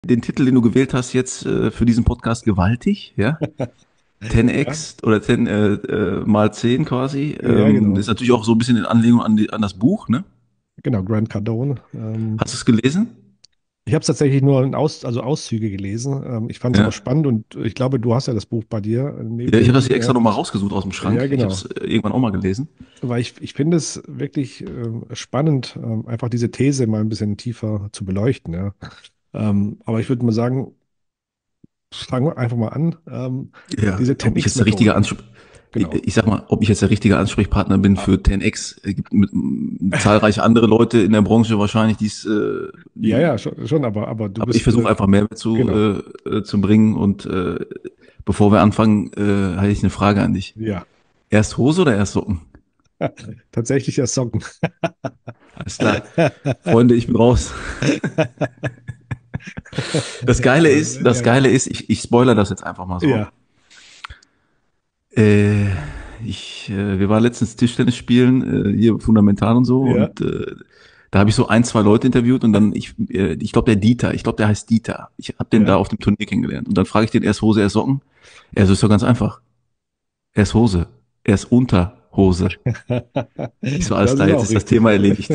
den Titel, den du gewählt hast jetzt für diesen Podcast, gewaltig, ja? Ja, 10x oder 10 mal 10 quasi. ja, Ist genau. natürlich auch so ein bisschen in Anlehnung an das Buch, ne? Genau, Grant Cardone. Hast du es gelesen? Ich habe es tatsächlich nur also Auszüge gelesen. Ich fand es aber Ja. spannend und ich glaube, du hast ja das Buch bei dir neben Ja, ich dir habe das liegen. hier extra Ja, nochmal rausgesucht aus dem ja, Schrank. Ich habe genau. es irgendwann auch mal gelesen. Weil ich finde es wirklich spannend, einfach diese These mal ein bisschen tiefer zu beleuchten. Ja. Aber ich würde mal sagen, fangen wir einfach mal an. Ja, Diese ob ich jetzt der richtige 10x-Methode. ich Genau. sag mal, ob ich jetzt der richtige Ansprechpartner bin Ah, für 10x. Es gibt zahlreiche andere Leute in der Branche wahrscheinlich, ja, die, ja, schon, aber du aber ich bist, versuche einfach Mehrwert genau. zu bringen. Und bevor wir anfangen, hatte ich eine Frage an dich. Ja, Erst Hose oder erst Socken? tatsächlich das Socken. Alles klar. Freunde, ich bin raus. Das Ja, Geile ist, ich spoilere das jetzt einfach mal so. ja, Äh, wir waren letztens Tischtennis spielen, hier fundamental und so, ja, und da habe ich so ein, zwei Leute interviewt und dann, ich glaube, ich glaube, der heißt Dieter. Ich habe den da ja. auf dem Turnier kennengelernt. Und dann frage ich den, erst Hose, erst Socken. Er so, ist doch ganz einfach. Erst Hose, erst Unterhose. Ich so, alles Das klar, ist jetzt auch ist das richtig. Thema erledigt.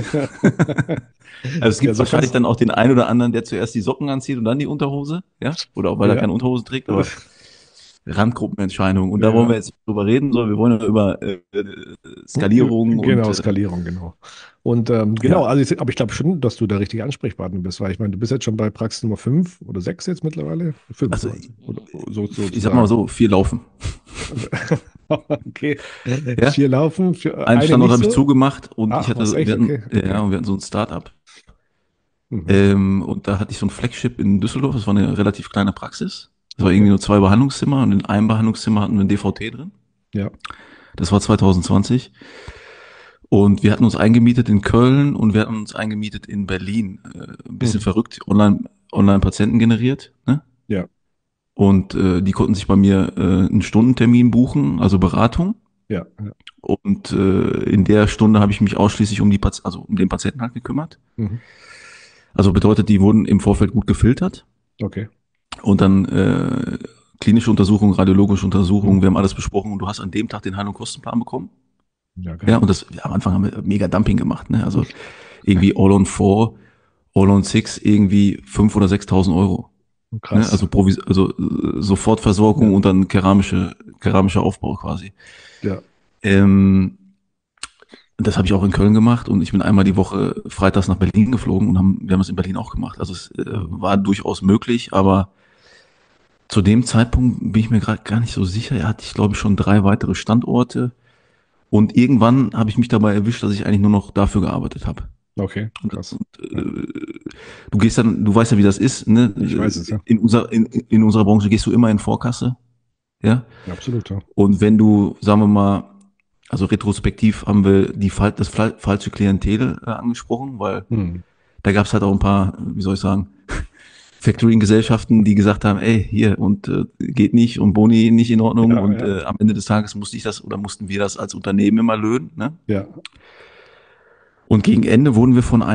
Also es Ja, gibt so wahrscheinlich kannst dann auch den einen oder anderen, der zuerst die Socken anzieht und dann die Unterhose, ja? Oder auch weil er ja. keine Unterhose trägt, aber Randgruppenentscheidung. Und da wollen wir Ja, jetzt nicht drüber reden, sondern wir wollen ja über Skalierung und genau, Skalierung, genau. Und genau, ja, also aber ich glaube schon, dass du der richtige Ansprechpartner bist, weil ich meine, du bist jetzt schon bei Praxis Nummer 5 oder 6 jetzt mittlerweile? 5 also also, oder so ich sag mal sozusagen. so, viel laufen. Okay. Ja, 4 laufen, für einen eine Standort nicht habe ich so. zugemacht und Ach, was echt? Okay, ja, okay. und wir hatten so ein Start-up. Mhm. Und da hatte ich so ein Flagship in Düsseldorf, das war eine relativ kleine Praxis. Das war Okay. irgendwie nur zwei Behandlungszimmer und in einem Behandlungszimmer hatten wir ein DVT drin. Ja. Das war 2020. Und wir hatten uns eingemietet in Köln und wir hatten uns eingemietet in Berlin. Ein bisschen Mhm. verrückt, online Patienten generiert. Ne? Ja. Und die konnten sich bei mir einen Stundentermin buchen, also Beratung. Ja. Ja. Und in der Stunde habe ich mich ausschließlich also um den Patienten halt gekümmert. Mhm. Also bedeutet, die wurden im Vorfeld gut gefiltert Okay. und dann klinische Untersuchungen, radiologische Mhm. Untersuchungen, wir haben alles besprochen und du hast an dem Tag den Heil- und Kostenplan bekommen. Ja, Ja, geil. und das, ja, am Anfang haben wir mega Dumping gemacht, ne? Also irgendwie All on Four, All on Six, irgendwie 5.000 oder 6.000 Euro. Ne? Krass. Also Sofortversorgung Ja. und dann keramischer Aufbau quasi. Ja. Ähm, Das habe ich auch in Köln gemacht und ich bin einmal die Woche freitags nach Berlin geflogen und wir haben es in Berlin auch gemacht. Also es Mhm. war durchaus möglich, aber zu dem Zeitpunkt bin ich mir gerade gar nicht so sicher. Er hatte, ich glaube, schon drei weitere Standorte und irgendwann habe ich mich dabei erwischt, dass ich eigentlich nur noch dafür gearbeitet habe. Okay, Und, krass. und Ja. du weißt ja, wie das ist, ne? Ich weiß es, ja. In unserer Branche gehst du immer in Vorkasse, ja? Absolut, ja. Und wenn du, sagen wir mal, also retrospektiv haben wir falsche Klientel angesprochen, weil Mhm. da gab es halt auch ein paar, wie soll ich sagen, Factoring-Gesellschaften, die gesagt haben, ey, hier und geht nicht und Boni nicht in Ordnung Ja, und ja, am Ende des Tages mussten wir das als Unternehmen immer löhnen. Ne? ja. Und gegen Ende wurden wir von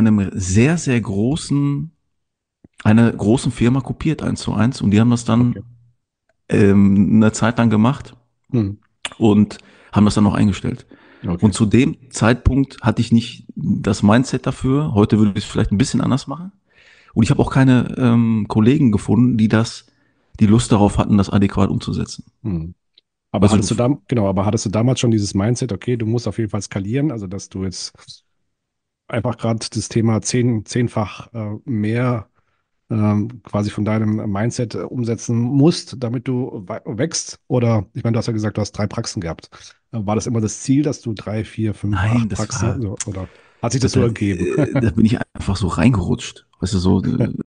einer großen Firma kopiert, eins zu eins, und die haben das dann Okay. eine Zeit lang gemacht Mhm. und haben das dann noch eingestellt. Okay. Und zu dem Zeitpunkt hatte ich nicht das Mindset dafür. Heute würde ich es vielleicht ein bisschen anders machen. Und ich habe auch keine Kollegen gefunden, die Lust darauf hatten, das adäquat umzusetzen. Mhm. Aber Also hattest du da, genau, aber hattest du damals schon dieses Mindset, okay, du musst auf jeden Fall skalieren, also dass du jetzt einfach gerade das Thema zehnfach mehr quasi von deinem Mindset umsetzen musst, damit du wächst? Oder, ich meine, du hast ja gesagt, du hast 3 Praxen gehabt. War das immer das Ziel, dass du 3, 4, 5, nein, 8 Praxen, so, oder hat sich da, das so da, ergeben? da bin ich einfach so reingerutscht. Weißt du, so,